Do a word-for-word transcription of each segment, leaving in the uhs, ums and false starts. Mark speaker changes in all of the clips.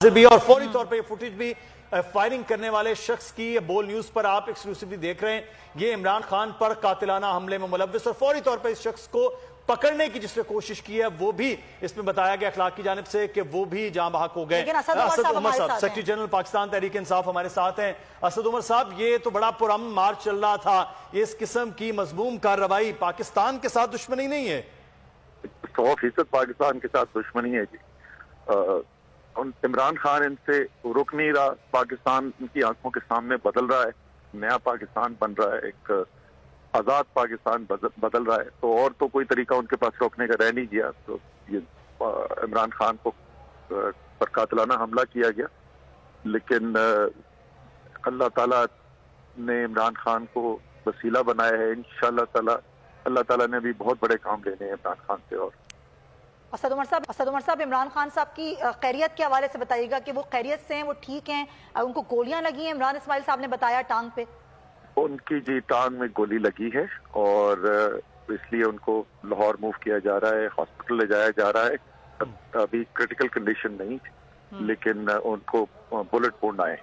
Speaker 1: मनाजिर भी और फौरी तौर पर फुटेज भी फायरिंग करने वाले शख्स की बोल न्यूज पर आप एक्सक्लूसिवली देख रहे हैं। ये इमरान खान पर कातिलाना हमले में मुलव्विस और फौरी तौर पर इस शख्स को पकड़ने की जिसने कोशिश की है वो भी इसमें बताया गया अखलाक की जानिब से कि वो भी जान बहक हो गए। असद उमर साहब सेक्रेटरी जनरल पाकिस्तान तहरीक इंसाफ हमारे साथ हैं। असद उमर साहब, ये तो बड़ा पुरअमन मार्च चल रहा था, इस किस्म की मजमूम कार्रवाई पाकिस्तान के साथ दुश्मनी नहीं है?
Speaker 2: सौ फीसद पाकिस्तान के साथ दुश्मनी है जी। इमरान खान इनसे रुक नहीं रहा, पाकिस्तान इनकी आंखों के सामने बदल रहा है, नया पाकिस्तान बन रहा है, एक आजाद पाकिस्तान बदल रहा है। तो और तो कोई तरीका उनके पास रोकने का रह नहीं गया। तो ये इमरान खान को पर कातिलाना हमला किया गया, लेकिन अल्लाह ताला ने इमरान खान को वसीला बनाया है। इंशाअल्लाह ताला अल्लाह ताला ने भी बहुत बड़े काम लेने हैं इमरान खान से। और
Speaker 3: असद उमर साहब असद उमर साहब इमरान खान साहब की खैरियत के हवाले से बताइएगा कि वो खैरियत से हैं, वो ठीक हैं? उनको गोलियां लगी हैं, इमरान इस्माइल साहब ने बताया, टांग पे।
Speaker 2: उनकी जी टांग में गोली लगी है और इसलिए उनको लाहौर मूव किया जा रहा है, हॉस्पिटल ले जाया जा रहा है। अभी क्रिटिकल कंडीशन नहीं, लेकिन उनको बुलेट वुंड आए।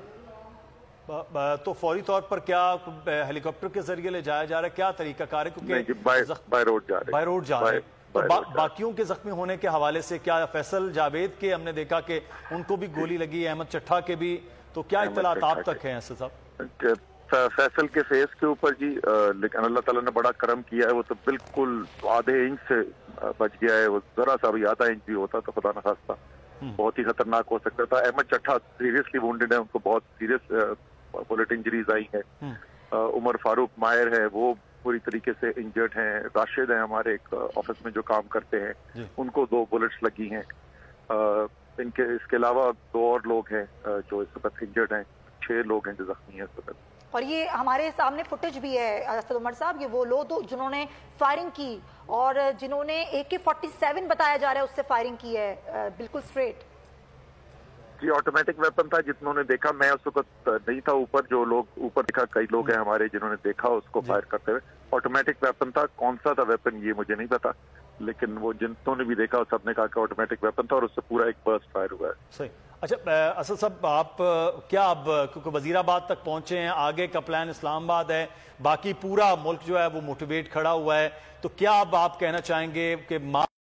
Speaker 1: तो फौरी तौर पर क्या हेलीकॉप्टर के जरिए ले जाया जा रहा है, क्या तरीका कार है? क्योंकि
Speaker 2: बाय रोड जा रहे
Speaker 1: बाय रोड जा रहे हैं। तो बा, बाकियों के जख्मी होने के हवाले से क्या फैसल जावेद के हमने देखा कि उनको भी गोली लगी है, अहमद चट्ठा के भी, तो क्या इत्तलात आप तक है असद साहब?
Speaker 2: फैसल के फेस के ऊपर जी, लेकिन अल्लाह ताला ने बड़ा करम किया है, वो तो बिल्कुल आधे इंच से बच गया है। वो जरा सा भी आधा इंच भी होता तो खुदा न खास्ता बहुत ही खतरनाक हो सकता था। अहमद चट्ठा सीरियसली वुंडेड है, उनको बहुत सीरियस बुलेट इंजरीज आई है। उमर फारूक मायर है, वो पूरी तरीके से इंजर्ड हैं। राशिद है हमारे एक ऑफिस में जो काम करते हैं, उनको दो बुलेट्स लगी हैं। इनके इसके अलावा दो और लोग हैं जो इस वक्त इंजर्ड हैं। छह लोग हैं जो जख्मी हैं इस वक्त।
Speaker 3: और ये हमारे सामने फुटेज भी है असद उमर साहब, ये वो लोग तो जिन्होंने फायरिंग की और जिन्होंने ए के फोर्टी सेवन बताया जा रहा है उससे फायरिंग की है, बिल्कुल स्ट्रेट
Speaker 2: जी। ऑटोमेटिक वेपन था, जिन्होंने देखा, मैं उस वक्त नहीं था ऊपर, जो लोग ऊपर देखा कई लोग हैं हमारे जिन्होंने देखा उसको फायर करते हुए। ऑटोमेटिक वेपन था, कौन सा था वेपन ये मुझे नहीं पता, लेकिन वो जिन्होंने भी देखा सबने कहा कि ऑटोमेटिक वेपन था और उससे पूरा एक बर्स्ट फायर हुआ है।
Speaker 1: सही। अच्छा असद साहब, आप क्या अब क्योंकि वजीराबाद तक पहुंचे हैं, आगे का प्लान इस्लामाबाद है, बाकी पूरा मुल्क जो है वो मोटिवेट खड़ा हुआ है, तो क्या अब आप कहना चाहेंगे कि